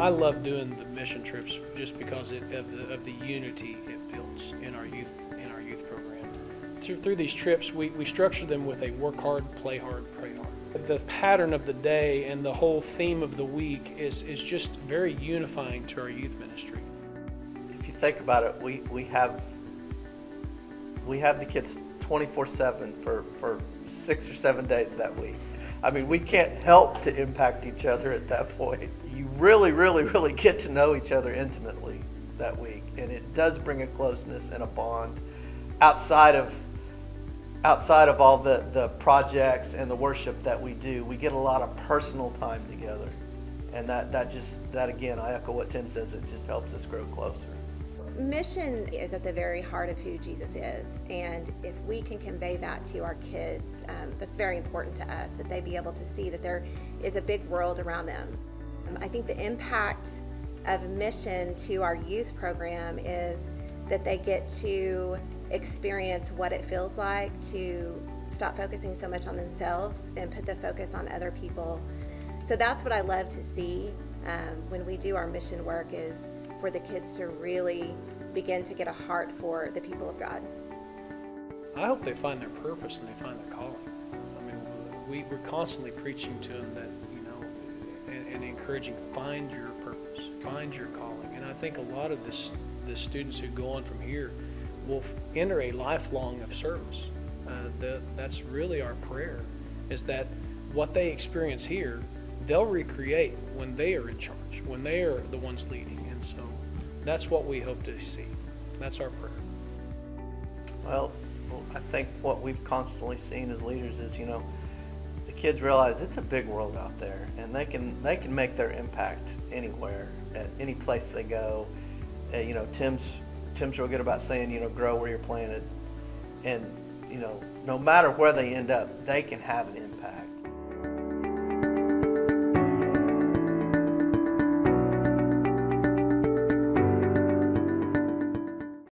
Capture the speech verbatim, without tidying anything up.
I love doing the mission trips just because it, of, the, of the unity it builds in our youth in our youth program. Through, through these trips, we, we structure them with a work hard, play hard, pray hard. The pattern of the day and the whole theme of the week is, is just very unifying to our youth ministry. If you think about it, we, we have we have the kids twenty-four seven for, for six or seven days that week. I mean, we can't help to impact each other at that point. You really, really, really get to know each other intimately that week, and it does bring a closeness and a bond outside of outside of all the, the projects and the worship that we do. We get a lot of personal time together, and that, that just, that again, I echo what Tim says, it just helps us grow closer. Mission is at the very heart of who Jesus is, and if we can convey that to our kids, um, that's very important to us, that they be able to see that there is a big world around them. Um, I think the impact of mission to our youth program is that they get to experience what it feels like to stop focusing so much on themselves and put the focus on other people. So that's what I love to see um, when we do our mission work, is for the kids to really begin to get a heart for the people of God. I hope they find their purpose and they find their calling. I mean, we, we're constantly preaching to them that, you know, and, and encouraging, find your purpose, find your calling. And I think a lot of this, the students who go on from here will enter a lifelong of service. Uh, the, that's really our prayer, is that what they experience here, they'll recreate when they are in charge, when they are the ones leading. And so that's what we hope to see. That's our prayer. Well, I think what we've constantly seen as leaders is, you know, the kids realize it's a big world out there, and they can they can make their impact anywhere, at any place they go. Uh, you know, Tim's Tim's real good about saying, you know, grow where you're planted, and you know, no matter where they end up, they can have an impact.